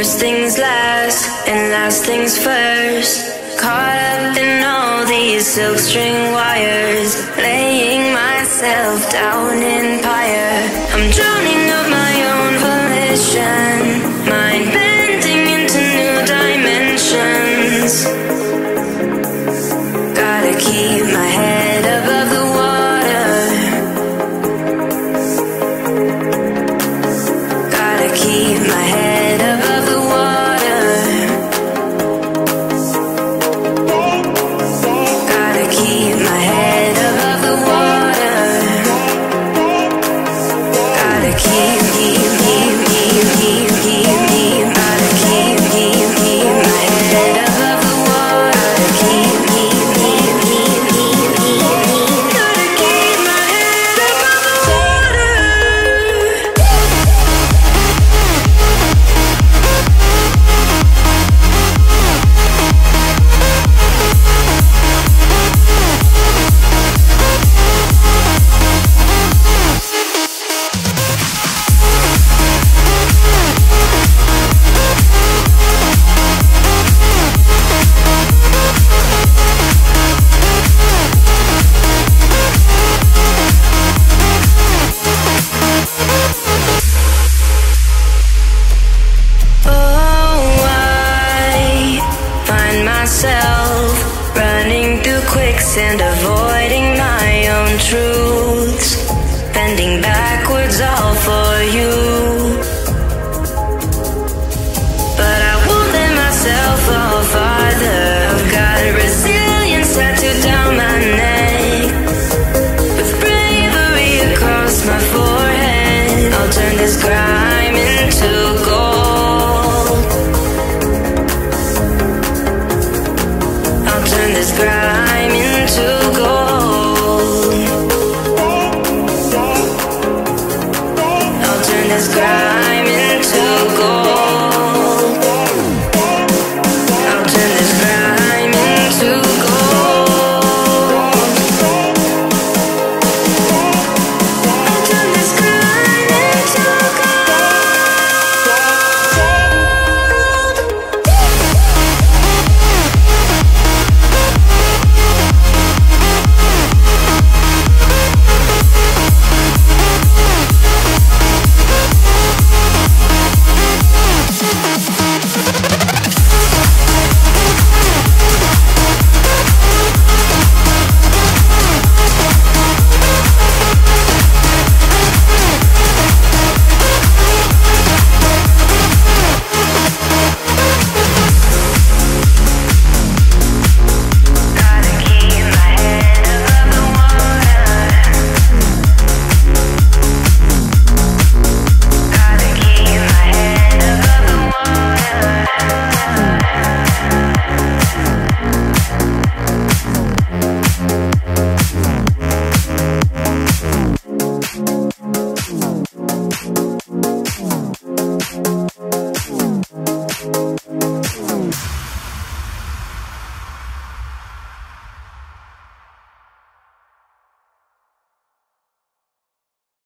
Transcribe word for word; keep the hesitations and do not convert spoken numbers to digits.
First things last, and last things first. Caught up in all these silk string wires, laying myself down in pyre. I'm drowning of my own volition, mind bending into new dimensions. Gotta keep my head above the water. Gotta keep my head above the water. Gotta keep my head above the water. Gotta keep, keep, keep, keep, keep, keep, keep. Gotta keep, keep, keep my head above the water. Keep, keep, keep, keep, keep, keep, keep. Gotta keep my head above the water. Oh, I find myself running through quicksand, avoiding my own truths, bending backwards all for you. But I won't let myself fall farther. I've got resilience tattooed down my neck, with bravery across my forehead. I'll turn this crime into gold.